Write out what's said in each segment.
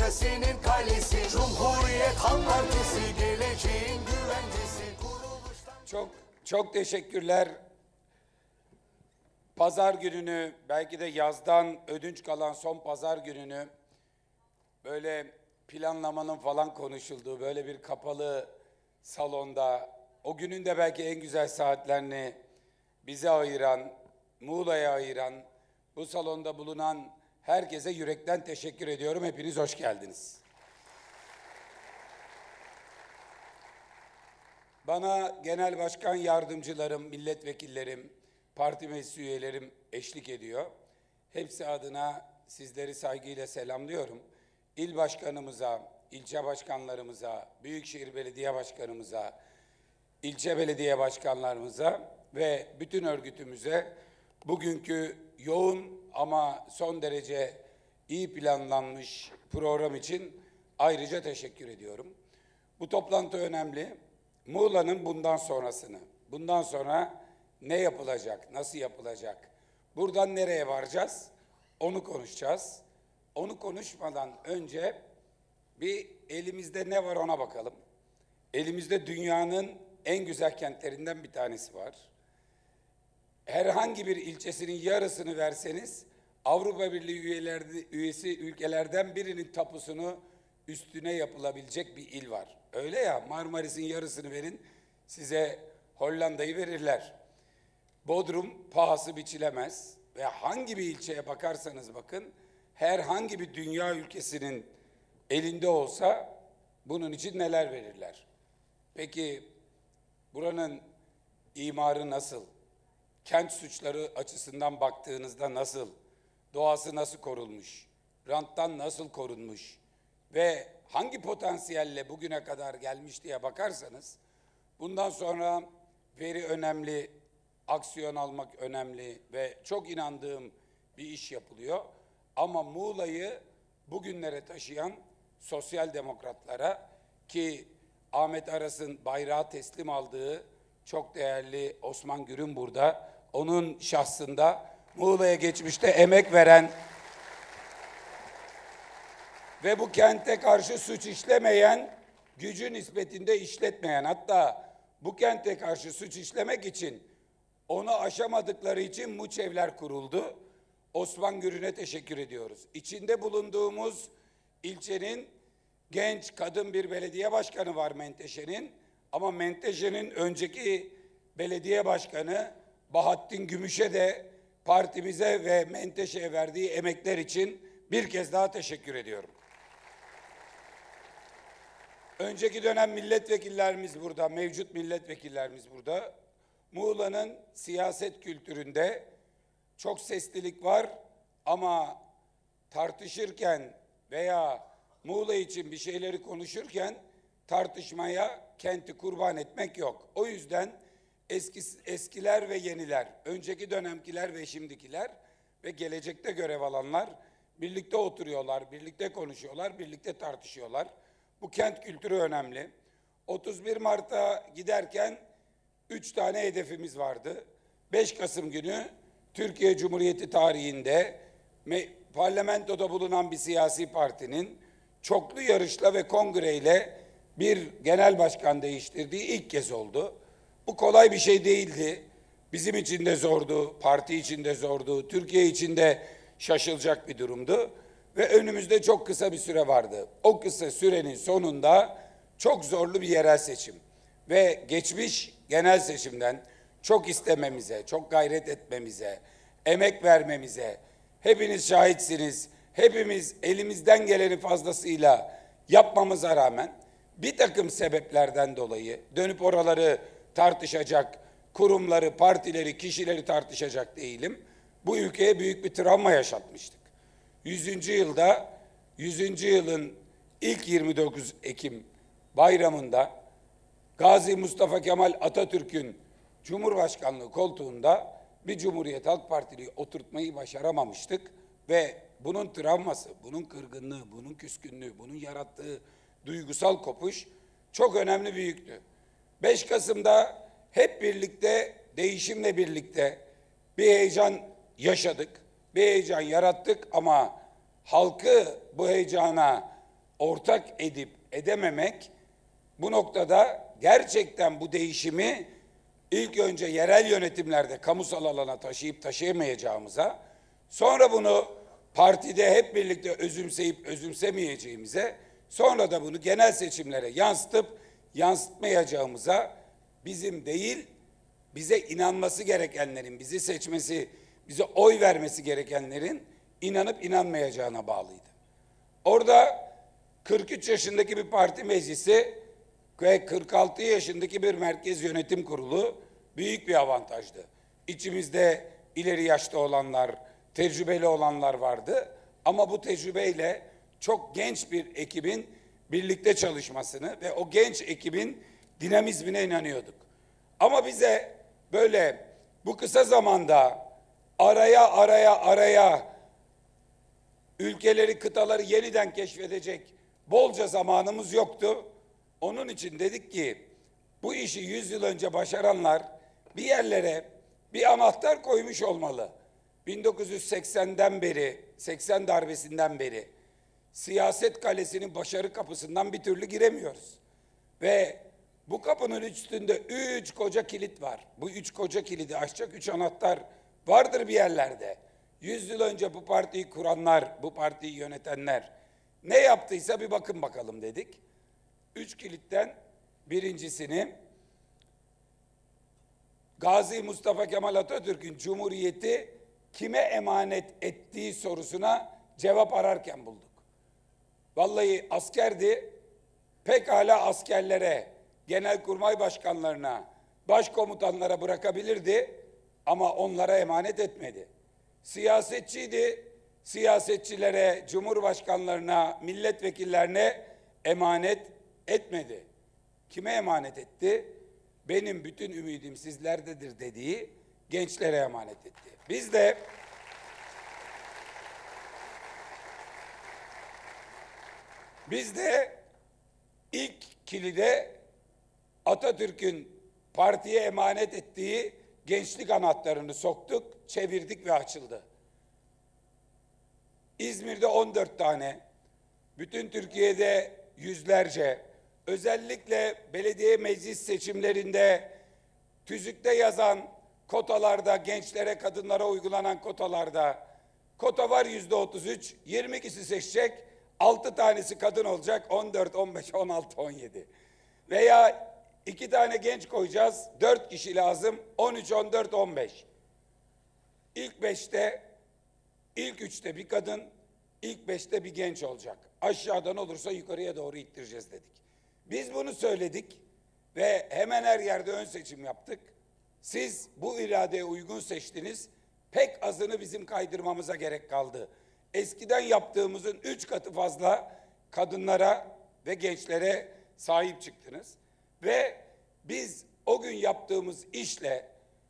demokrasinin kalesi, Cumhuriyet Halk Partisi, geleceğin güvencesi. Çok teşekkürler. Pazar gününü, belki de yazdan ödünç kalan son pazar gününü böyle planlamanın falan konuşulduğu böyle bir kapalı salonda, o günün de belki en güzel saatlerini bize ayıran, Muğla'ya ayıran, bu salonda bulunan herkese yürekten teşekkür ediyorum. Hepiniz hoş geldiniz. Bana genel başkan yardımcılarım, milletvekillerim, parti meclis üyelerim eşlik ediyor. Hepsi adına sizleri saygıyla selamlıyorum. İl başkanımıza, ilçe başkanlarımıza, büyükşehir belediye başkanımıza, ilçe belediye başkanlarımıza ve bütün örgütümüze bugünkü yoğun ama son derece iyi planlanmış program için ayrıca teşekkür ediyorum. Bu toplantı önemli. Muğla'nın bundan sonrasını, bundan sonra ne yapılacak, nasıl yapılacak, buradan nereye varacağız, onu konuşacağız. Onu konuşmadan önce bir elimizde ne var ona bakalım. Elimizde dünyanın en güzel kentlerinden bir tanesi var. Herhangi bir ilçesinin yarısını verseniz Avrupa Birliği üyesi ülkelerden birinin tapusunu üstüne yapılabilecek bir il var. Öyle ya, Marmaris'in yarısını verin, size Hollanda'yı verirler. Bodrum pahası biçilemez ve hangi bir ilçeye bakarsanız bakın, herhangi bir dünya ülkesinin elinde olsa bunun için neler verirler? Peki buranın imarı nasıl? Kent suçları açısından baktığınızda nasıl? Doğası nasıl korunmuş? Ranttan nasıl korunmuş? Ve hangi potansiyelle bugüne kadar gelmiş diye bakarsanız, bundan sonra veri önemli, aksiyon almak önemli ve çok inandığım bir iş yapılıyor. Ama Muğla'yı bugünlere taşıyan sosyal demokratlara, ki Ahmet Aras'ın bayrağı teslim aldığı çok değerli Osman Gür'ün burada, onun şahsında Muğla'ya geçmişte emek veren ve bu kente karşı suç işlemeyen, gücü nispetinde işletmeyen, hatta bu kente karşı suç işlemek için onu aşamadıkları için muçevler kuruldu. Osman Gür'üne teşekkür ediyoruz. İçinde bulunduğumuz ilçenin genç kadın bir belediye başkanı var Menteşe'nin, ama Menteşe'nin önceki belediye başkanı Bahattin Gümüş'e de partimize ve Menteşe'ye verdiği emekler için bir kez daha teşekkür ediyorum. Önceki dönem milletvekillerimiz burada, mevcut milletvekillerimiz burada. Muğla'nın siyaset kültüründe çok seslilik var ama tartışırken veya Muğla için bir şeyleri konuşurken tartışmaya kenti kurban etmek yok. O yüzden eskiler ve yeniler, önceki dönemkiler ve şimdikiler ve gelecekte görev alanlar birlikte oturuyorlar, birlikte konuşuyorlar, birlikte tartışıyorlar. Bu kent kültürü önemli. 31 Mart'a giderken 3 tane hedefimiz vardı. 5 Kasım günü Türkiye Cumhuriyeti tarihinde parlamentoda bulunan bir siyasi partinin çoklu yarışla ve kongreyle bir genel başkan değiştirdiği ilk kez oldu. Bu kolay bir şey değildi. Bizim için de zordu, parti için de zordu, Türkiye için de şaşılacak bir durumdu. Ve önümüzde çok kısa bir süre vardı. O kısa sürenin sonunda çok zorlu bir yerel seçim ve geçmiş genel seçimden çok istememize, çok gayret etmemize, emek vermemize, hepiniz şahitsiniz, hepimiz elimizden geleni fazlasıyla yapmamıza rağmen bir takım sebeplerden dolayı dönüp oraları tartışacak, kurumları, partileri, kişileri tartışacak değilim. Bu ülkeye büyük bir travma yaşatmıştık. 100. yılda, 100. yılın ilk 29 Ekim bayramında Gazi Mustafa Kemal Atatürk'ün Cumhurbaşkanlığı koltuğunda bir Cumhuriyet Halk Partili'yi oturtmayı başaramamıştık ve bunun travması, bunun kırgınlığı, bunun küskünlüğü, bunun yarattığı duygusal kopuş çok önemli, büyüktü. 5 Kasım'da hep birlikte, değişimle birlikte bir heyecan yaşadık, bir heyecan yarattık ama halkı bu heyecana ortak edip edememek, bu noktada gerçekten bu değişimi ilk önce yerel yönetimlerde kamusal alana taşıyıp taşıyamayacağımıza, sonra bunu partide hep birlikte özümseyip özümsemeyeceğimize, sonra da bunu genel seçimlere yansıtıp yansıtmayacağımıza, bizim değil, bize inanması gerekenlerin, bizi seçmesi, bize oy vermesi gerekenlerin inanıp inanmayacağına bağlıydı. Orada 43 yaşındaki bir parti meclisi ve 46 yaşındaki bir merkez yönetim kurulu büyük bir avantajdı. İçimizde ileri yaşta olanlar, tecrübeli olanlar vardı ama bu tecrübeyle çok genç bir ekibin birlikte çalışmasını ve o genç ekibin dinamizmine inanıyorduk. Ama bize böyle bu kısa zamanda araya ülkeleri, kıtaları yeniden keşfedecek bolca zamanımız yoktu. Onun için dedik ki bu işi 100 yıl önce başaranlar bir yerlere bir anahtar koymuş olmalı. 1980'den beri, 80 darbesinden beri siyaset kalesinin başarı kapısından bir türlü giremiyoruz. Ve bu kapının üstünde 3 koca kilit var. Bu 3 koca kilidi açacak 3 anahtar vardır bir yerlerde. 100 yıl önce bu partiyi kuranlar, bu partiyi yönetenler ne yaptıysa bir bakın bakalım dedik. 3 kilitten birincisini Gazi Mustafa Kemal Atatürk'ün Cumhuriyeti kime emanet ettiği sorusuna cevap ararken bulduk. Vallahi askerdi, pekala askerlere, genelkurmay başkanlarına, başkomutanlara bırakabilirdi ama onlara emanet etmedi. Siyasetçiydi, siyasetçilere, cumhurbaşkanlarına, milletvekillerine emanet etmedi. Kime emanet etti? Benim bütün ümidim sizlerdedir dediği gençlere emanet etti. Biz de ilk kilide Atatürk'ün partiye emanet ettiği gençlik anahtarını soktuk, çevirdik ve açıldı. İzmir'de 14 tane, bütün Türkiye'de yüzlerce, özellikle belediye meclis seçimlerinde tüzükte yazan kotalarda, gençlere, kadınlara uygulanan kotalarda, kota var %33, 22'si seçecek, 6 tanesi kadın olacak, 14, 15, 16, 17. Veya 2 tane genç koyacağız, 4 kişi lazım, 13, 14, 15. İlk 5'te, ilk 3'te bir kadın, ilk 5'te bir genç olacak. Aşağıdan olursa yukarıya doğru ittireceğiz dedik. Biz bunu söyledik ve hemen her yerde ön seçim yaptık. Siz bu iradeye uygun seçtiniz. Pek azını bizim kaydırmamıza gerek kaldı. Eskiden yaptığımızın 3 katı fazla kadınlara ve gençlere sahip çıktınız. Ve biz o gün yaptığımız işle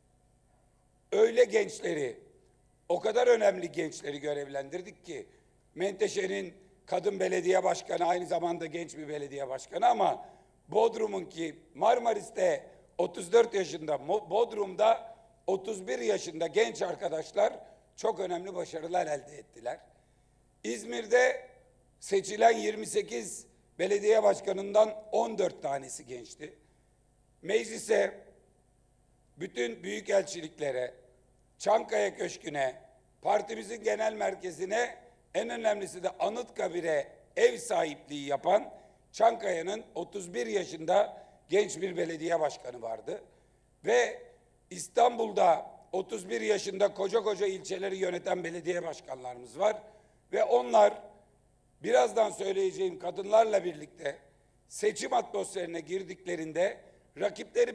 öyle gençleri, o kadar önemli gençleri görevlendirdik ki, Menteşe'nin kadın belediye başkanı aynı zamanda genç bir belediye başkanı ama Bodrum'un ki Marmaris'te 34 yaşında, Bodrum'da 31 yaşında genç arkadaşlar çok önemli başarılar elde ettiler. İzmir'de seçilen 28 belediye başkanından 14 tanesi gençti. Meclise, bütün büyükelçiliklere, Çankaya Köşkü'ne, partimizin genel merkezine, en önemlisi de Anıtkabir'e ev sahipliği yapan Çankaya'nın 31 yaşında genç bir belediye başkanı vardı. Ve İstanbul'da 31 yaşında koca koca ilçeleri yöneten belediye başkanlarımız var. Ve onlar birazdan söyleyeceğim kadınlarla birlikte seçim atmosferine girdiklerinde rakipleri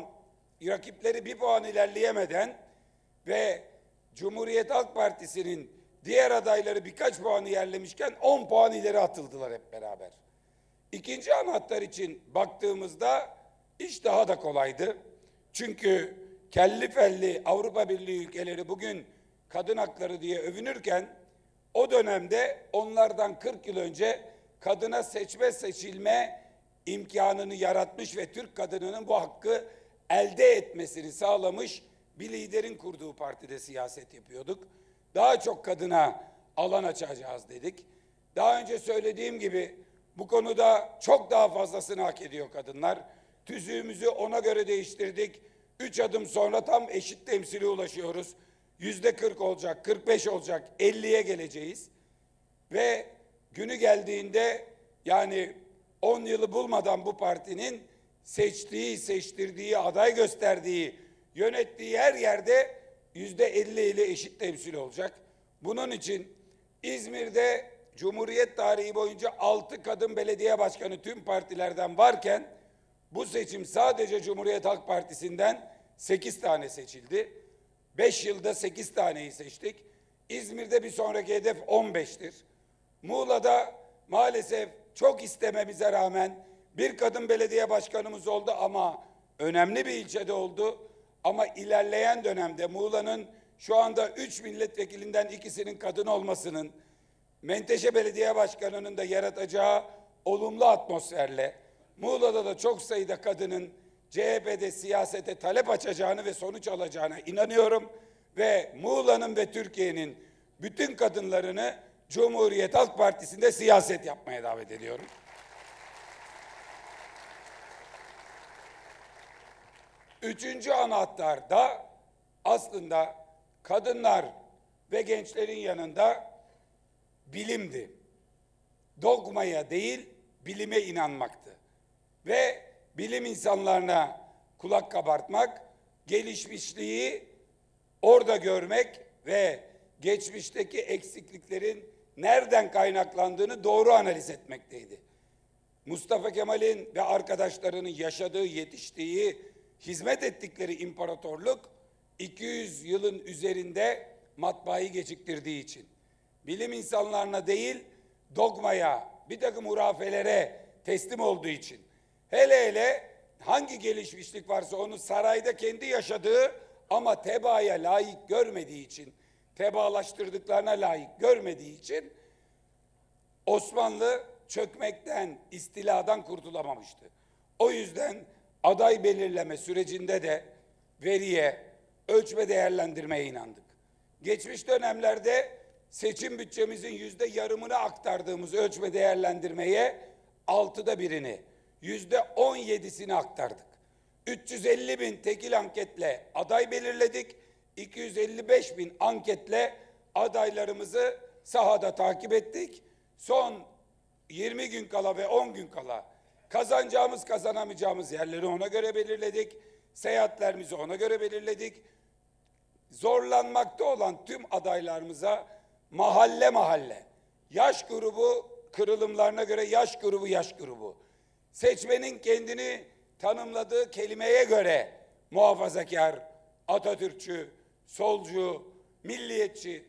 bir puan ilerleyemeden ve Cumhuriyet Halk Partisi'nin diğer adayları birkaç puan ilerlemişken 10 puan ileri atıldılar hep beraber. İkinci anahtar için baktığımızda iş daha da kolaydı. Çünkü kelli felli Avrupa Birliği ülkeleri bugün kadın hakları diye övünürken o dönemde onlardan 40 yıl önce kadına seçme seçilme imkanını yaratmış ve Türk kadınının bu hakkı elde etmesini sağlamış bir liderin kurduğu partide siyaset yapıyorduk. Daha çok kadına alan açacağız dedik. Daha önce söylediğim gibi Bu konuda çok daha fazlasını hak ediyor kadınlar. Tüzüğümüzü ona göre değiştirdik. 3 adım sonra tam eşit temsile ulaşıyoruz. %40 olacak, 45 olacak, 50'ye geleceğiz. Ve günü geldiğinde yani 10 yılı bulmadan bu partinin seçtiği, seçtirdiği, aday gösterdiği, yönettiği her yerde %50 ile eşit temsil olacak. Bunun için İzmir'de Cumhuriyet tarihi boyunca 6 kadın belediye başkanı tüm partilerden varken bu seçim sadece Cumhuriyet Halk Partisi'nden 8 tane seçildi. 5 yılda 8 taneyi seçtik. İzmir'de bir sonraki hedef 15'tir. Muğla'da maalesef çok istememize rağmen bir kadın belediye başkanımız oldu ama önemli bir ilçede oldu. Ama ilerleyen dönemde Muğla'nın şu anda 3 milletvekilinden ikisinin kadın olmasının, Menteşe Belediye Başkanı'nın da yaratacağı olumlu atmosferle, Muğla'da da çok sayıda kadının CHP'de siyasete talep açacağını ve sonuç alacağına inanıyorum. Ve Muğla'nın ve Türkiye'nin bütün kadınlarını Cumhuriyet Halk Partisi'nde siyaset yapmaya davet ediyorum. Üçüncü anahtar da aslında kadınlar ve gençlerin yanında bilimdi. Dogmaya değil, bilime inanmaktı. Ve bilim insanlarına kulak kabartmak, gelişmişliği orada görmek ve geçmişteki eksikliklerin nereden kaynaklandığını doğru analiz etmekteydi. Mustafa Kemal'in ve arkadaşlarının yaşadığı, yetiştiği, hizmet ettikleri imparatorluk 200 yılın üzerinde matbaayı geciktirdiği için, bilim insanlarına değil dogmaya, bir takım hurafelere teslim olduğu için, hele hangi gelişmişlik varsa onu sarayda kendi yaşadığı ama tebaaya layık görmediği için, tebaalaştırdıklarına layık görmediği için Osmanlı çökmekten, istiladan kurtulamamıştı. O yüzden aday belirleme sürecinde de veriye, ölçme değerlendirmeye inandık. Geçmiş dönemlerde seçim bütçemizin %yarımını aktardığımız ölçme değerlendirmeye 1/6'ını, %17'sini aktardık. 350 bin tekil anketle aday belirledik. 255 bin anketle adaylarımızı sahada takip ettik. Son 20 gün kala ve 10 gün kala kazanacağımız, kazanamayacağımız yerleri ona göre belirledik. Seyahatlerimizi ona göre belirledik. Zorlanmakta olan tüm adaylarımıza mahalle mahalle, yaş grubu kırılımlarına göre yaş grubu, seçmenin kendini tanımladığı kelimeye göre muhafazakar, Atatürkçü, solcu, milliyetçi,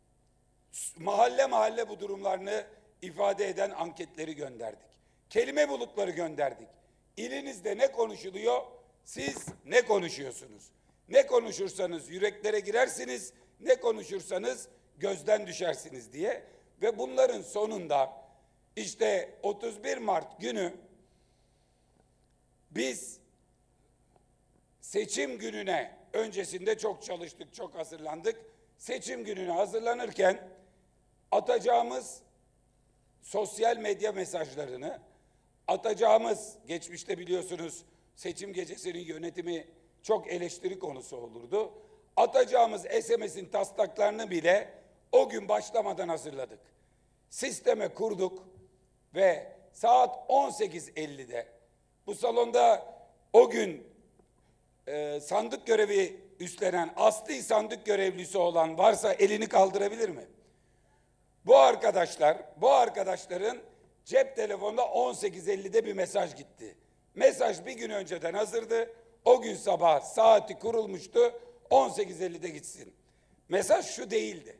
mahalle mahalle bu durumlarını ifade eden anketleri gönderdik. Kelime bulutları gönderdik. İlinizde ne konuşuluyor? Siz ne konuşuyorsunuz? Ne konuşursanız yüreklere girersiniz, ne konuşursanız gözden düşersiniz diye. Ve bunların sonunda işte 31 Mart günü biz seçim gününe öncesinde çok çalıştık, çok hazırlandık. Seçim gününe hazırlanırken atacağımız sosyal medya mesajlarını, atacağımız, geçmişte biliyorsunuz seçim gecesinin yönetimi çok eleştiri konusu olurdu. Atacağımız SMS'in taslaklarını bile o gün başlamadan hazırladık. Sisteme kurduk ve saat 18.50'de bu salonda o gün sandık görevi üstlenen, asli sandık görevlisi olan varsa elini kaldırabilir mi? Bu arkadaşların cep telefonunda 18.50'de bir mesaj gitti. Mesaj bir gün önceden hazırdı. O gün sabah saati kurulmuştu. 18.50'de gitsin. Mesaj şu değildi.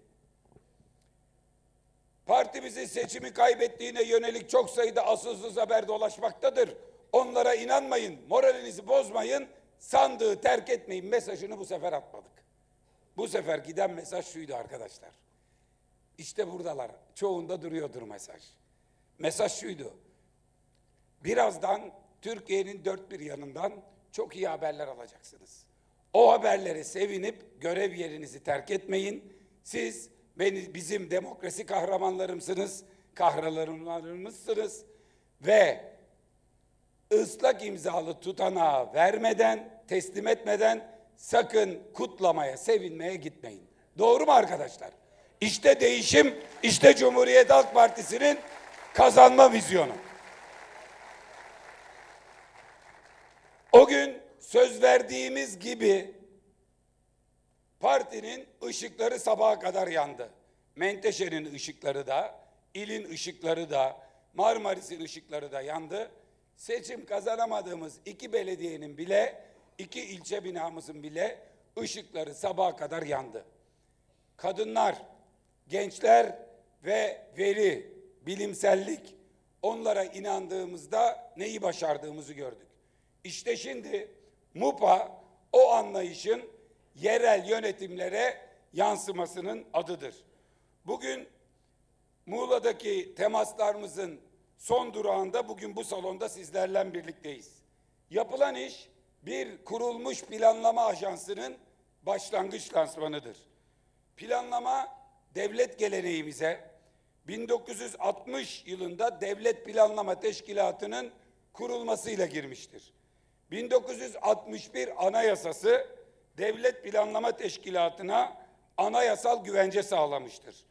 Partimizin seçimi kaybettiğine yönelik çok sayıda asılsız haber dolaşmaktadır. Onlara inanmayın, moralinizi bozmayın, sandığı terk etmeyin mesajını bu sefer atmadık. Bu sefer giden mesaj şuydu arkadaşlar. İşte buradalar. Çoğunda duruyordur mesaj. Mesaj şuydu. Birazdan Türkiye'nin dört bir yanından çok iyi haberler alacaksınız. O haberlere sevinip görev yerinizi terk etmeyin. Siz bizim demokrasi kahramanlarımsınız, kahramanlarımızsınız ve ıslak imzalı tutanağı vermeden, teslim etmeden sakın kutlamaya, sevinmeye gitmeyin. Doğru mu arkadaşlar? İşte değişim, işte Cumhuriyet Halk Partisi'nin kazanma vizyonu. O gün söz verdiğimiz gibi partinin ışıkları sabaha kadar yandı. Menteşe'nin ışıkları da, ilin ışıkları da, Marmaris'in ışıkları da yandı. Seçim kazanamadığımız 2 belediyenin bile, 2 ilçe binamızın bile ışıkları sabaha kadar yandı. Kadınlar, gençler ve veri, bilimsellik, onlara inandığımızda neyi başardığımızı gördük. İşte şimdi MUPA o anlayışın yerel yönetimlere yansımasının adıdır. Bugün Muğla'daki temaslarımızın son durağında bugün bu salonda sizlerle birlikteyiz. Yapılan iş bir kurulmuş planlama ajansının başlangıç lansmanıdır. Planlama devlet geleneğimize 1960 yılında Devlet Planlama Teşkilatı'nın kurulmasıyla girmiştir. 1961 Anayasası Devlet Planlama Teşkilatı'na anayasal güvence sağlamıştır.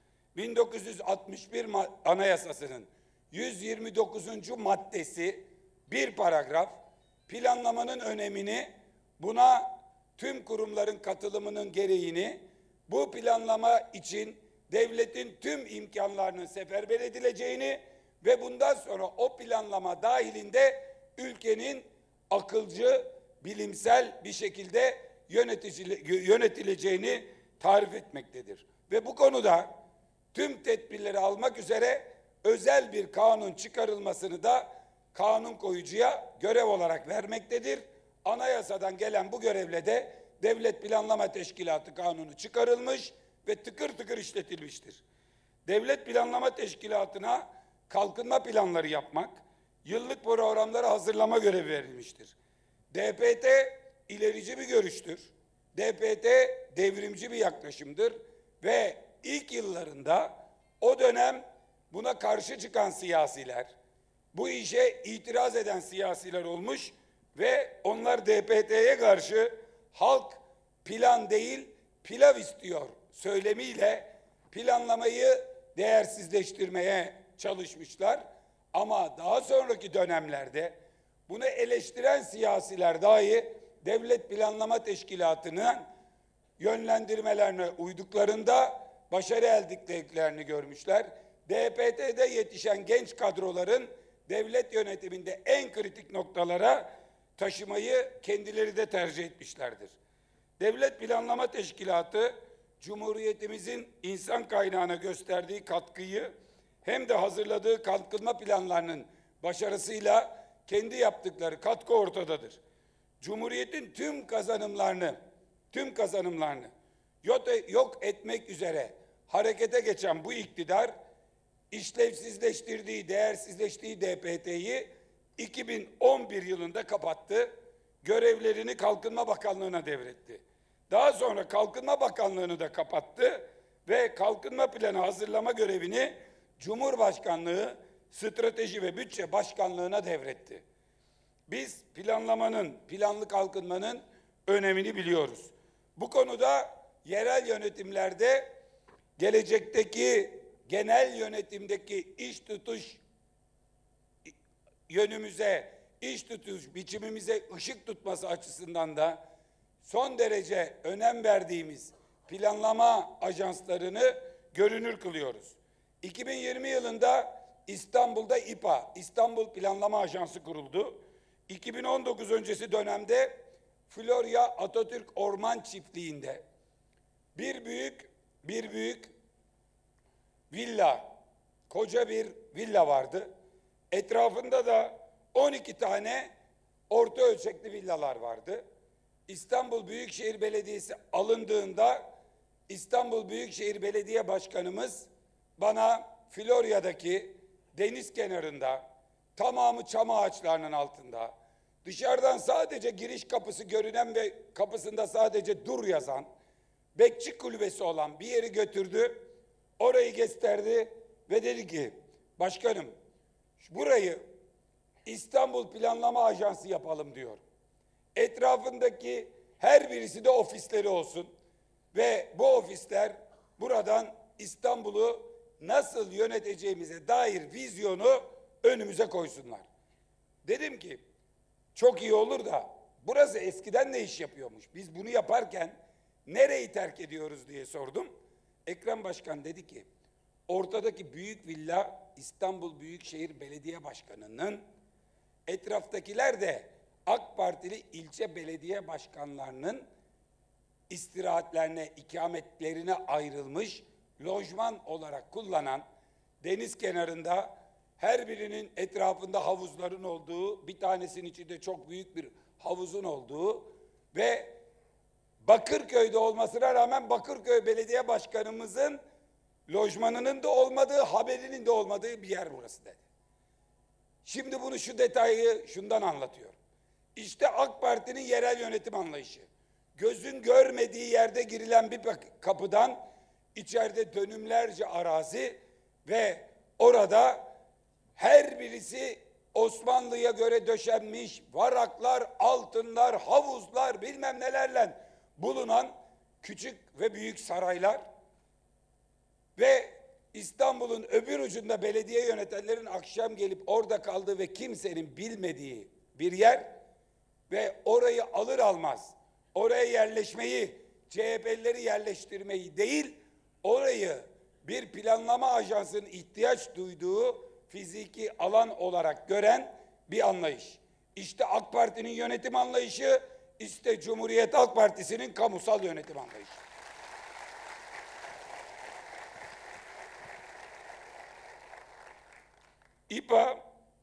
1961 Anayasası'nın 129. maddesi bir paragraf planlamanın önemini, buna tüm kurumların katılımının gereğini, bu planlama için devletin tüm imkanlarının seferber edileceğini ve bundan sonra o planlama dahilinde ülkenin akılcı, bilimsel bir şekilde yönetileceğini tarif etmektedir. Ve bu konuda tüm tedbirleri almak üzere özel bir kanun çıkarılmasını da kanun koyucuya görev olarak vermektedir. Anayasadan gelen bu görevle de Devlet Planlama Teşkilatı Kanunu çıkarılmış ve tıkır tıkır işletilmiştir. Devlet Planlama Teşkilatı'na kalkınma planları yapmak, yıllık programları hazırlama görevi verilmiştir. DPT ilerici bir görüştür. DPT devrimci bir yaklaşımdır ve ilk yıllarında o dönem buna karşı çıkan siyasiler, bu işe itiraz eden siyasiler olmuş ve onlar DPT'ye karşı halk plan değil pilav istiyor söylemiyle planlamayı değersizleştirmeye çalışmışlar. Ama daha sonraki dönemlerde bunu eleştiren siyasiler dahi Devlet Planlama Teşkilatı'nın yönlendirmelerine uyduklarında başarı elde ettiklerini görmüşler. DPT'de yetişen genç kadroların devlet yönetiminde en kritik noktalara taşımayı kendileri de tercih etmişlerdir. Devlet Planlama Teşkilatı, Cumhuriyetimizin insan kaynağına gösterdiği katkıyı hem de hazırladığı kalkınma planlarının başarısıyla kendi yaptıkları katkı ortadadır. Cumhuriyetin tüm kazanımlarını yok etmek üzere harekete geçen bu iktidar, işlevsizleştirdiği, değersizleştiği DPT'yi 2011 yılında kapattı, görevlerini Kalkınma Bakanlığı'na devretti. Daha sonra Kalkınma Bakanlığı'nı da kapattı ve kalkınma planı hazırlama görevini Cumhurbaşkanlığı Strateji ve Bütçe Başkanlığı'na devretti. Biz planlı kalkınmanın önemini biliyoruz. Bu konuda yerel yönetimlerde gelecekteki genel yönetimdeki iş tutuş yönümüze, iş tutuş biçimimize ışık tutması açısından da son derece önem verdiğimiz planlama ajanslarını görünür kılıyoruz. 2020 yılında İstanbul'da İPA, İstanbul Planlama Ajansı kuruldu. 2019 öncesi dönemde Florya Atatürk Orman Çiftliği'nde bir büyük villa, koca bir villa vardı. Etrafında da 12 tane orta ölçekli villalar vardı. İstanbul Büyükşehir Belediyesi alındığında İstanbul Büyükşehir Belediye Başkanımız bana Florya'daki deniz kenarında, tamamı çam ağaçlarının altında, dışarıdan sadece giriş kapısı görünen ve kapısında sadece dur yazan, bekçi kulübesi olan bir yeri götürdü, orayı gösterdi ve dedi ki, başkanım burayı İstanbul Planlama Ajansı yapalım diyor. Etrafındaki her birisi de ofisleri olsun ve bu ofisler buradan İstanbul'u nasıl yöneteceğimize dair vizyonu önümüze koysunlar. Dedim ki çok iyi olur da burası eskiden ne iş yapıyormuş? Biz bunu yaparken nereyi terk ediyoruz diye sordum. Ekrem Başkan dedi ki ortadaki büyük villa İstanbul Büyükşehir Belediye Başkanı'nın, etraftakiler de AK Partili ilçe belediye başkanlarının istirahatlerine, ikametlerine ayrılmış, lojman olarak kullanan, deniz kenarında her birinin etrafında havuzların olduğu, bir tanesinin içinde çok büyük bir havuzun olduğu ve Bakırköy'de olmasına rağmen Bakırköy Belediye Başkanımızın lojmanının da olmadığı, haberinin de olmadığı bir yer burası dedi. Şimdi bunu şu detayı şundan anlatıyorum. İşte AK Parti'nin yerel yönetim anlayışı. Gözün görmediği yerde girilen bir kapıdan içeride dönümlerce arazi ve orada her birisi Osmanlı'ya göre döşenmiş varaklar, altınlar, havuzlar bilmem nelerle bulunan küçük ve büyük saraylar ve İstanbul'un öbür ucunda belediye yönetenlerin akşam gelip orada kaldığı ve kimsenin bilmediği bir yer ve orayı alır almaz oraya yerleşmeyi, CHP'lileri yerleştirmeyi değil, orayı bir planlama ajansının ihtiyaç duyduğu fiziki alan olarak gören bir anlayış. İşte AK Parti'nin yönetim anlayışı, işte Cumhuriyet Halk Partisi'nin kamusal yönetim anlayışı. İPA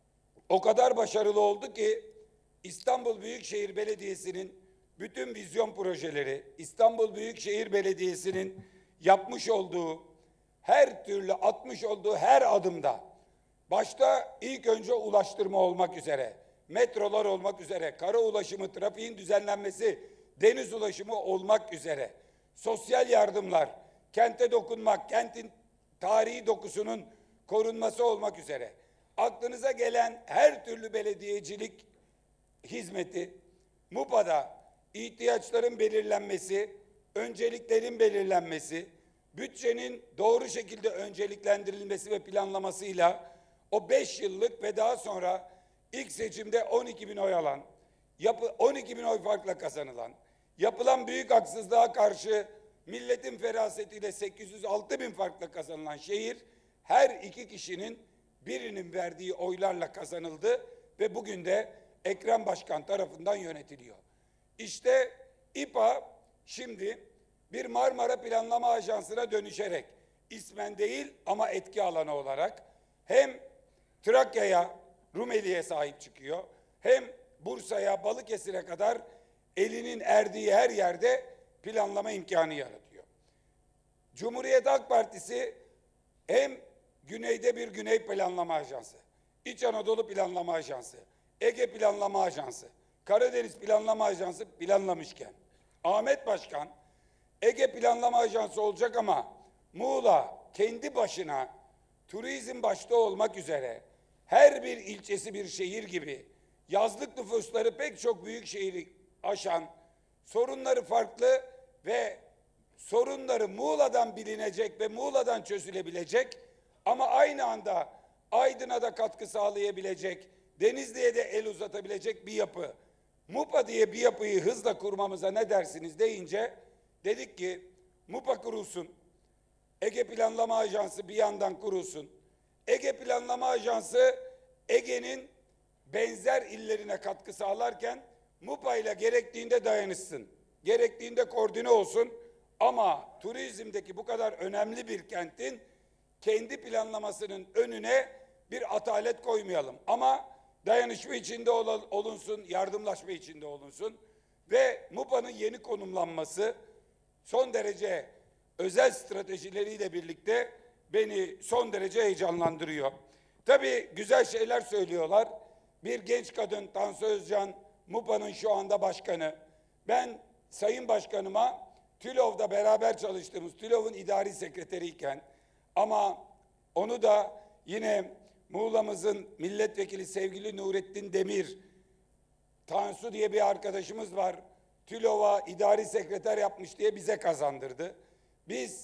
o kadar başarılı oldu ki İstanbul Büyükşehir Belediyesi'nin bütün vizyon projeleri, İstanbul Büyükşehir Belediyesi'nin yapmış olduğu, her türlü atmış olduğu her adımda, başta ilk önce ulaştırma olmak üzere, metrolar olmak üzere, kara ulaşımı, trafiğin düzenlenmesi, deniz ulaşımı olmak üzere, sosyal yardımlar, kente dokunmak, kentin tarihi dokusunun korunması olmak üzere, aklınıza gelen her türlü belediyecilik hizmeti, MUPA'da ihtiyaçların belirlenmesi, önceliklerin belirlenmesi, bütçenin doğru şekilde önceliklendirilmesi ve planlamasıyla o 5 yıllık ve daha sonra ilk seçimde 12.000 oy alan, 12.000 oy farkla kazanılan, yapılan büyük haksızlığa karşı milletin ferasetiyle 806.000 farkla kazanılan şehir, her iki kişinin birinin verdiği oylarla kazanıldı ve bugün de Ekrem Başkan tarafından yönetiliyor. İşte İPA şimdi bir Marmara Planlama Ajansı'na dönüşerek ismen değil ama etki alanı olarak hem Trakya'ya, Rumeli'ye sahip çıkıyor, hem Bursa'ya, Balıkesir'e kadar elinin erdiği her yerde planlama imkanı yaratıyor. Cumhuriyet Halk Partisi hem güneyde bir Güney Planlama Ajansı, İç Anadolu Planlama Ajansı, Ege Planlama Ajansı, Karadeniz Planlama Ajansı planlamışken, Ahmet Başkan Ege Planlama Ajansı olacak ama Muğla kendi başına turizm başta olmak üzere her bir ilçesi bir şehir gibi yazlık nüfusları pek çok büyük şehri aşan, sorunları farklı ve sorunları Muğla'dan bilinecek ve Muğla'dan çözülebilecek ama aynı anda Aydın'a da katkı sağlayabilecek, Denizli'ye de el uzatabilecek bir yapı. MUPA diye bir yapıyı hızla kurmamıza ne dersiniz deyince dedik ki MUPA kurulsun, Ege Planlama Ajansı bir yandan kurulsun. Ege Planlama Ajansı Ege'nin benzer illerine katkı sağlarken MUPA ile gerektiğinde dayanışsın, gerektiğinde koordine olsun ama turizmdeki bu kadar önemli bir kentin kendi planlamasının önüne bir atalet koymayalım ama dayanışma içinde olunsun, yardımlaşma içinde olunsun ve MUPA'nın yeni konumlanması son derece özel stratejileriyle birlikte beni son derece heyecanlandırıyor. Tabii güzel şeyler söylüyorlar. Bir genç kadın Tansu Özcan, MUPA'nın şu anda başkanı. Ben Sayın Başkanıma TÜLOV'da beraber çalıştığımız TÜLOV'un idari sekreteriyken ama onu da yine Muğla'mızın milletvekili sevgili Nurettin Demir, Tansu diye bir arkadaşımız var, TÜLOV'a idari sekreter yapmış diye bize kazandırdı. Biz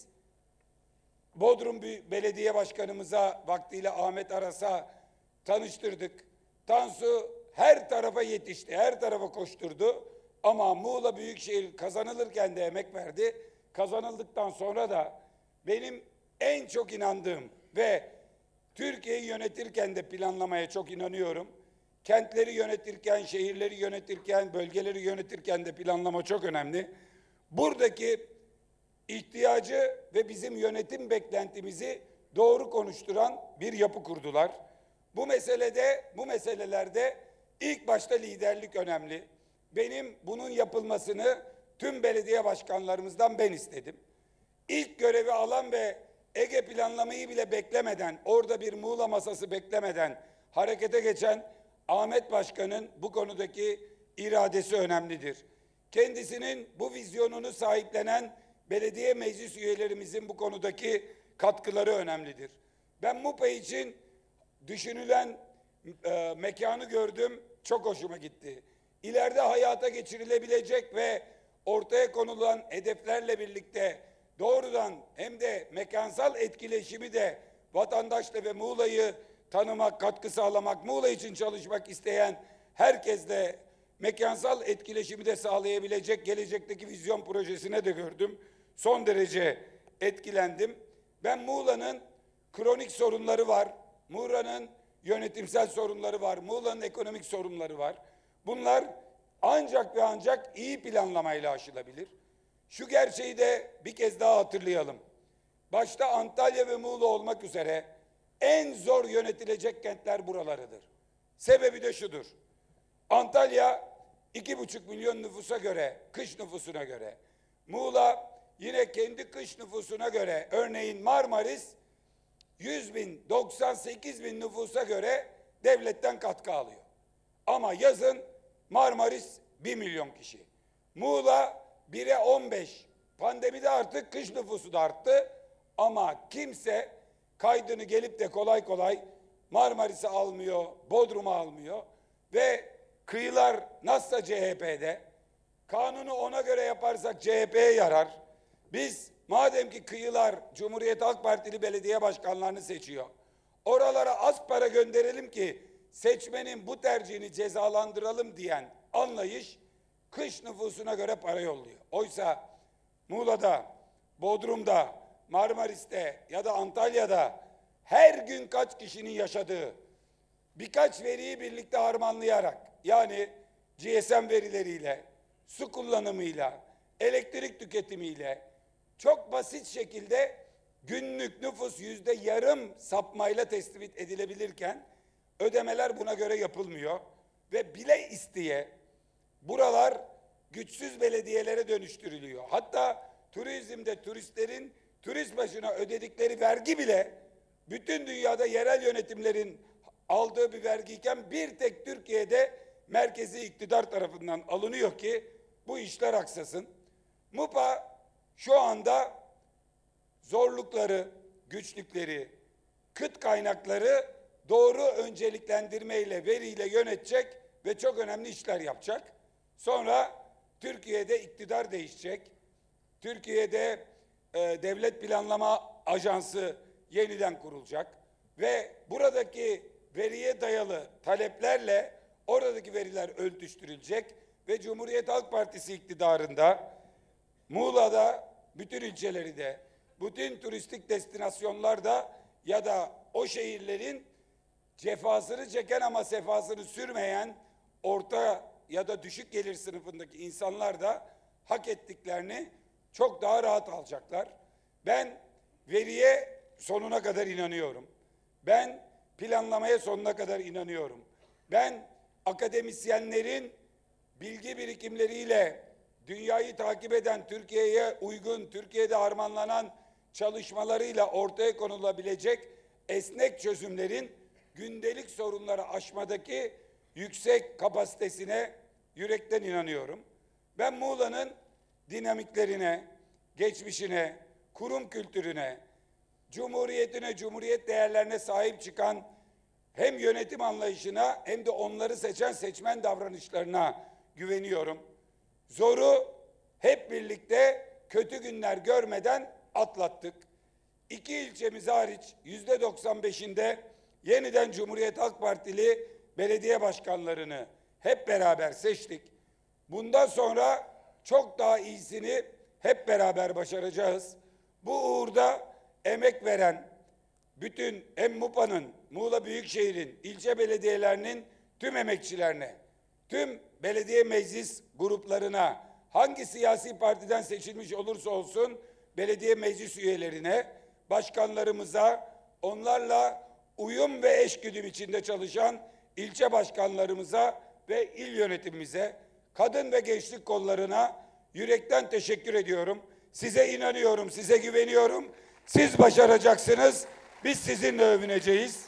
Bodrum Belediye Başkanımıza vaktiyle Ahmet Aras'a tanıştırdık. Tansu her tarafa yetişti, her tarafa koşturdu. Ama Muğla Büyükşehir kazanılırken de emek verdi. Kazanıldıktan sonra da benim en çok inandığım ve Türkiye'yi yönetirken de planlamaya çok inanıyorum. Kentleri yönetirken, şehirleri yönetirken, bölgeleri yönetirken de planlama çok önemli. Buradaki ihtiyacı ve bizim yönetim beklentimizi doğru konuşturan bir yapı kurdular. Bu meselelerde ilk başta liderlik önemli. Benim bunun yapılmasını tüm belediye başkanlarımızdan ben istedim. İlk görevi alan ve Ege planlamayı bile beklemeden, orada bir Muğla masası beklemeden harekete geçen Ahmet Başkan'ın bu konudaki iradesi önemlidir. Kendisinin bu vizyonunu sahiplenen belediye meclis üyelerimizin bu konudaki katkıları önemlidir. Ben MUPA için düşünülen mekanı gördüm, çok hoşuma gitti. İleride hayata geçirilebilecek ve ortaya konulan hedeflerle birlikte doğrudan hem de mekansal etkileşimi de vatandaşla ve Muğla'yı tanımak, katkı sağlamak, Muğla için çalışmak isteyen herkesle mekansal etkileşimi de sağlayabilecek gelecekteki vizyon projesine de gördüm. Son derece etkilendim. Ben Muğla'nın kronik sorunları var, Muğla'nın yönetimsel sorunları var, Muğla'nın ekonomik sorunları var. Bunlar ancak ve ancak iyi planlamayla aşılabilir. Şu gerçeği de bir kez daha hatırlayalım. Başta Antalya ve Muğla olmak üzere en zor yönetilecek kentler buralarıdır. Sebebi de şudur. Antalya 2,5 milyon nüfusa göre, kış nüfusuna göre. Muğla yine kendi kış nüfusuna göre, örneğin Marmaris 100 bin, 98 bin nüfusa göre devletten katkı alıyor. Ama yazın Marmaris 1 milyon kişi. Muğla 1'e 15. Pandemide artık kış nüfusu da arttı. Ama kimse kaydını gelip de kolay kolay Marmaris'i almıyor, Bodrum'u almıyor. Ve kıyılar nasılsa CHP'de, kanunu ona göre yaparsak CHP'ye yarar. Biz madem ki kıyılar Cumhuriyet Halk Partili belediye başkanlarını seçiyor, oralara az para gönderelim ki seçmenin bu tercihini cezalandıralım diyen anlayış kış nüfusuna göre para yolluyor. Oysa Muğla'da, Bodrum'da, Marmaris'te ya da Antalya'da her gün kaç kişinin yaşadığı birkaç veriyi birlikte harmanlayarak, yani GSM verileriyle, su kullanımıyla, elektrik tüketimiyle çok basit şekilde günlük nüfus %0,5 sapmayla tespit edilebilirken ödemeler buna göre yapılmıyor ve bile isteye buralar güçsüz belediyelere dönüştürülüyor. Hatta turizmde turistlerin turist başına ödedikleri vergi bile bütün dünyada yerel yönetimlerin aldığı bir vergiyken bir tek Türkiye'de merkezi iktidar tarafından alınıyor ki bu işler aksasın. MUPA şu anda zorlukları, güçlükleri, kıt kaynakları doğru önceliklendirmeyle, veriyle yönetecek ve çok önemli işler yapacak. Sonra Türkiye'de iktidar değişecek. Türkiye'de Devlet Planlama Ajansı yeniden kurulacak ve buradaki veriye dayalı taleplerle oradaki veriler ölçüştürülecek ve Cumhuriyet Halk Partisi iktidarında Muğla'da bütün ilçeleri de, bütün turistik destinasyonlarda ya da o şehirlerin cefasını çeken ama sefasını sürmeyen orta ya da düşük gelir sınıfındaki insanlar da hak ettiklerini çok daha rahat alacaklar. Ben veriye sonuna kadar inanıyorum. Ben planlamaya sonuna kadar inanıyorum. Ben akademisyenlerin bilgi birikimleriyle dünyayı takip eden, Türkiye'ye uygun, Türkiye'de harmanlanan çalışmalarıyla ortaya konulabilecek esnek çözümlerin gündelik sorunları aşmadaki yüksek kapasitesine yürekten inanıyorum. Ben Muğla'nın dinamiklerine, geçmişine, kurum kültürüne, cumhuriyetine, cumhuriyet değerlerine sahip çıkan hem yönetim anlayışına hem de onları seçen seçmen davranışlarına güveniyorum. Zoru hep birlikte kötü günler görmeden atlattık. 2 ilçemiz hariç %95'inde yeniden Cumhuriyet Halk Partili belediye başkanlarını hep beraber seçtik. Bundan sonra çok daha iyisini hep beraber başaracağız. Bu uğurda emek veren bütün hem MUPA'nın, Muğla Büyükşehir'in, ilçe belediyelerinin tüm emekçilerine, tüm belediye meclis gruplarına, hangi siyasi partiden seçilmiş olursa olsun belediye meclis üyelerine, başkanlarımıza, onlarla uyum ve eşgüdüm içinde çalışan ilçe başkanlarımıza ve il yönetimimize, kadın ve gençlik kollarına yürekten teşekkür ediyorum. Size inanıyorum, size güveniyorum. Siz başaracaksınız, biz sizinle övüneceğiz.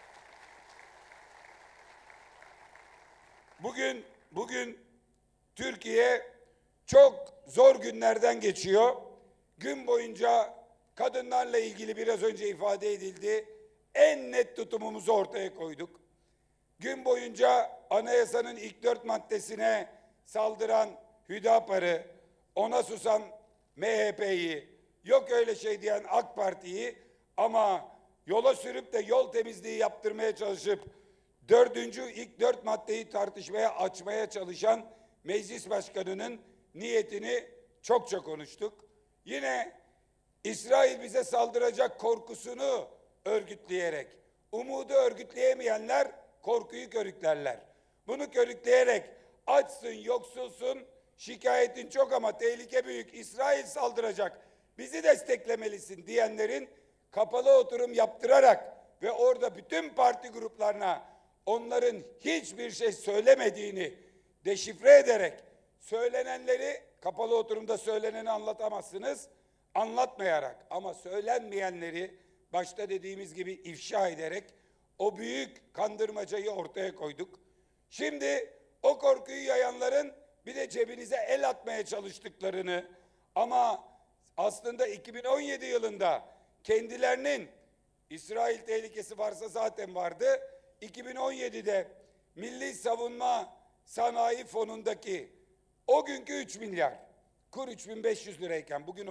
Bugün Türkiye çok zor günlerden geçiyor. Gün boyunca kadınlarla ilgili biraz önce ifade edildi. En net tutumumuzu ortaya koyduk. Gün boyunca anayasanın ilk 4 maddesine saldıran Hüdapar'ı, ona susan MHP'yi, yok öyle şey diyen AK Parti'yi ama yola sürüp de yol temizliği yaptırmaya çalışıp ilk 4 maddeyi tartışmaya açmaya çalışan meclis başkanının niyetini çok konuştuk. Yine İsrail bize saldıracak korkusunu örgütleyerek, umudu örgütleyemeyenler korkuyu körüklerler. Bunu körükleyerek açsın, yoksulsun, şikayetin çok ama tehlike büyük, İsrail saldıracak, bizi desteklemelisin diyenlerin kapalı oturum yaptırarak ve orada bütün parti gruplarına onların hiçbir şey söylemediğini deşifre ederek söylenenleri, kapalı oturumda söyleneni anlatamazsınız, anlatmayarak ama söylenmeyenleri başta dediğimiz gibi ifşa ederek o büyük kandırmacayı ortaya koyduk. Şimdi o korkuyu yayanların bir de cebinize el atmaya çalıştıklarını ama aslında 2017 yılında kendilerinin İsrail tehlikesi varsa zaten vardı. 2017'de Milli Savunma Sanayi Fonu'ndaki o günkü 3 milyar, kur 3.500 lirayken bugün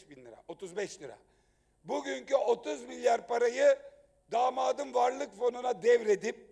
35 lira. Bugünkü 30 milyar parayı damadın varlık fonuna devredip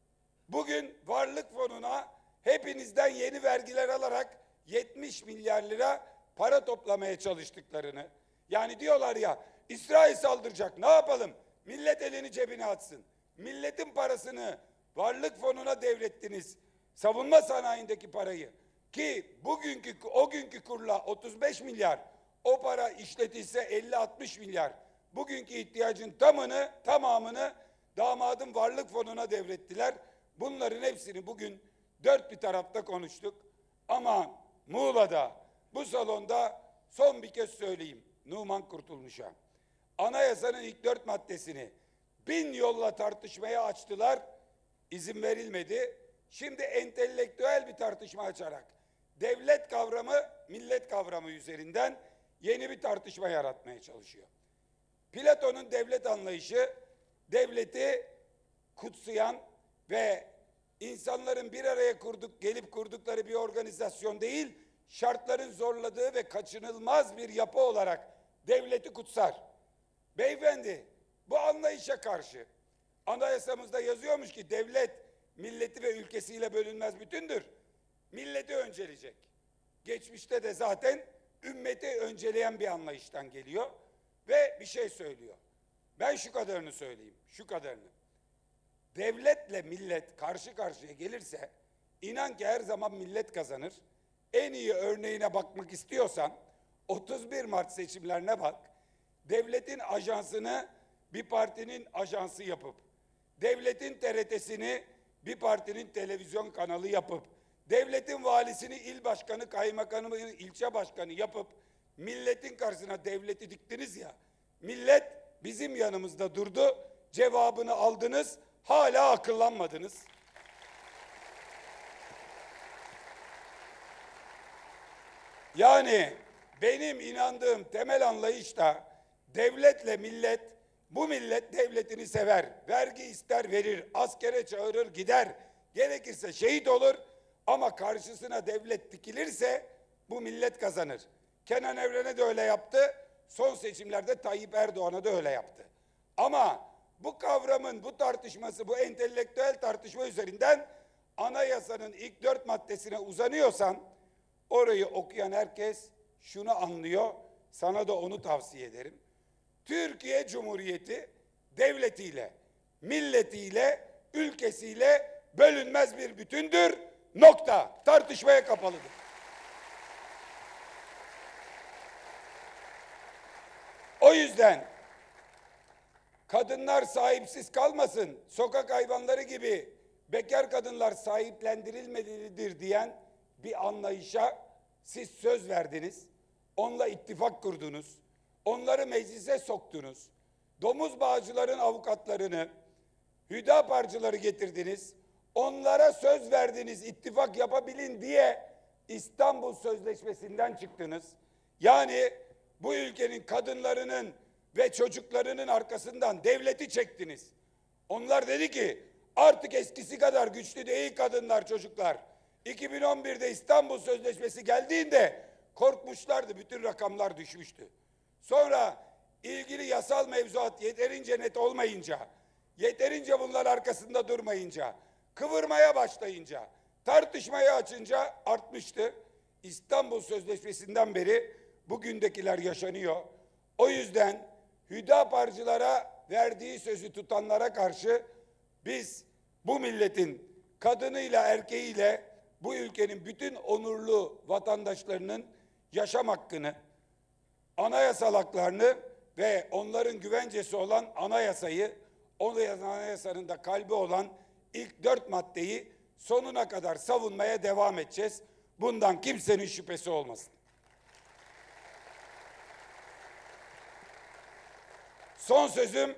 bugün varlık fonuna hepinizden yeni vergiler alarak 70 milyar lira para toplamaya çalıştıklarını, yani diyorlar ya İsrail saldıracak, ne yapalım? Millet elini cebine atsın. Milletin parasını varlık fonuna devrettiniz. Savunma sanayindeki parayı ki o günkü kurla 35 milyar, o para işletilse 50-60 milyar. Bugünkü ihtiyacın tamamını damadın varlık fonuna devrettiler. Bunların hepsini bugün dört bir tarafta konuştuk. Ama Muğla'da, bu salonda son bir kez söyleyeyim Numan Kurtulmuş'a. Anayasanın ilk 4 maddesini 1000 yolla tartışmaya açtılar, izin verilmedi. Şimdi entelektüel bir tartışma açarak devlet kavramı, millet kavramı üzerinden yeni bir tartışma yaratmaya çalışıyor. Platon'un devlet anlayışı, devleti kutsayan ve insanların bir araya gelip kurdukları bir organizasyon değil, şartların zorladığı ve kaçınılmaz bir yapı olarak devleti kutsar. Beyefendi, bu anlayışa karşı anayasamızda yazıyormuş ki devlet milleti ve ülkesiyle bölünmez bütündür. Milleti önceleyecek. Geçmişte de zaten ümmeti önceleyen bir anlayıştan geliyor ve bir şey söylüyor. Ben şu kadarını söyleyeyim, şu kadarını. Devletle millet karşı karşıya gelirse inan ki her zaman millet kazanır. En iyi örneğine bakmak istiyorsan 31 Mart seçimlerine bak. Devletin ajansını bir partinin ajansı yapıp, devletin TRT'sini bir partinin televizyon kanalı yapıp, devletin valisini il başkanı, kaymakamı, ilçe başkanı yapıp milletin karşısına devleti diktiniz ya, millet bizim yanımızda durdu, cevabını aldınız, hala akıllanmadınız. Yani benim inandığım temel anlayış da devletle millet Bu millet devletini sever, vergi ister verir, askere çağırır gider, gerekirse şehit olur ama karşısına devlet dikilirse bu millet kazanır. Kenan Evren'e de öyle yaptı, son seçimlerde Tayyip Erdoğan'a da öyle yaptı. Ama bu kavramın, bu tartışması, bu entelektüel tartışma üzerinden anayasanın ilk 4 maddesine uzanıyorsan, orayı okuyan herkes şunu anlıyor, sana da onu tavsiye ederim. Türkiye Cumhuriyeti devletiyle, milletiyle, ülkesiyle bölünmez bir bütündür. Nokta. Tartışmaya kapalıdır. O yüzden kadınlar sahipsiz kalmasın, sokak hayvanları gibi bekar kadınlar sahiplendirilmelidir diyen bir anlayışa siz söz verdiniz. Onunla ittifak kurdunuz. Onları meclise soktunuz. Domuz bağcıların avukatlarını, Hüdaparcıları getirdiniz. Onlara söz verdiniz, ittifak yapabilin diye İstanbul Sözleşmesi'nden çıktınız. Yani bu ülkenin kadınlarının ve çocuklarının arkasından devleti çektiniz. Onlar dedi ki artık eskisi kadar güçlü değil kadınlar, çocuklar. 2011'de İstanbul Sözleşmesi geldiğinde korkmuşlardı, bütün rakamlar düşmüştü. Sonra ilgili yasal mevzuat yeterince net olmayınca, yeterince bunlar arkasında durmayınca, kıvırmaya başlayınca, tartışmaya açınca artmıştı. İstanbul Sözleşmesi'nden beri bugündekiler yaşanıyor. O yüzden Hüdaparcılara verdiği sözü tutanlara karşı biz bu milletin kadınıyla erkeğiyle bu ülkenin bütün onurlu vatandaşlarının yaşam hakkını, anayasal haklarını ve onların güvencesi olan anayasayı, anayasanın da kalbi olan ilk 4 maddeyi sonuna kadar savunmaya devam edeceğiz. Bundan kimsenin şüphesi olmasın. Son sözüm,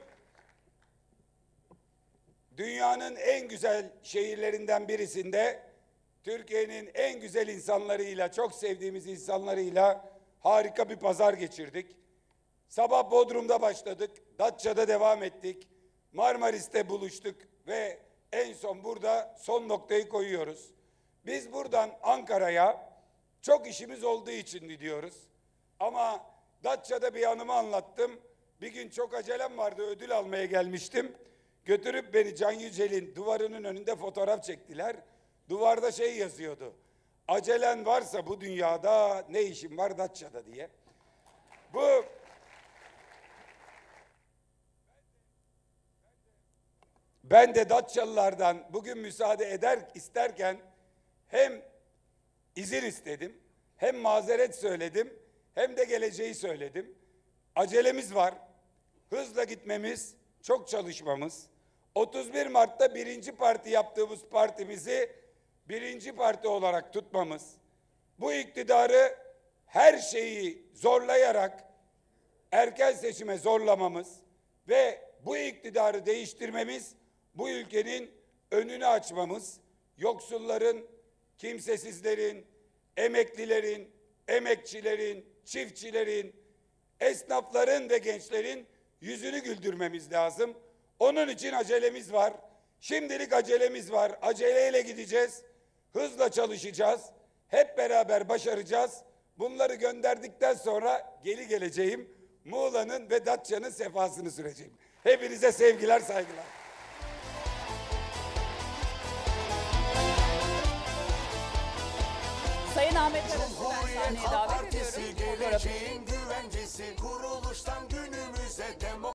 dünyanın en güzel şehirlerinden birisinde Türkiye'nin en güzel insanlarıyla, çok sevdiğimiz insanlarıyla harika bir pazar geçirdik. Sabah Bodrum'da başladık, Datça'da devam ettik, Marmaris'te buluştuk ve en son burada son noktayı koyuyoruz. Biz buradan Ankara'ya çok işimiz olduğu için gidiyoruz. Ama Datça'da bir anımı anlattım. Bir gün çok acelem vardı, ödül almaya gelmiştim. Götürüp beni Can Yücel'in duvarının önünde fotoğraf çektiler. Duvarda şey yazıyordu: acelen varsa bu dünyada ne işin var Datça'da diye. Ben de Datçalılardan bugün müsaade isterken hem izin istedim, hem mazeret söyledim, hem de geleceği söyledim. Acelemiz var, hızla gitmemiz, çok çalışmamız. 31 Mart'ta 1. parti yaptığımız partimizi 1. parti olarak tutmamız, bu iktidarı her şeyi zorlayarak erken seçime zorlamamız ve bu iktidarı değiştirmemiz, bu ülkenin önünü açmamız, yoksulların, kimsesizlerin, emeklilerin, emekçilerin, çiftçilerin, esnafların ve gençlerin yüzünü güldürmemiz lazım. Onun için acelemiz var. Şimdilik acelemiz var. Aceleyle gideceğiz. Hızla çalışacağız. Hep beraber başaracağız. Bunları gönderdikten sonra geri geleceğim. Muğla'nın ve Datça'nın sefasını süreceğim. Hepinize sevgiler, saygılar. Sayın Ahmet Karasu, ben sahneye davet ediyorum. Geleceğin güvencesi, kuruluştan